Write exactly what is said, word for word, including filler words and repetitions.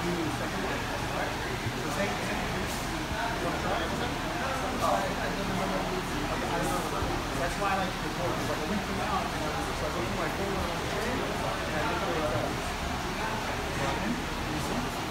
That's why I like to record. Like a week from now, I'm going to go to my phone on the train, and I look at it.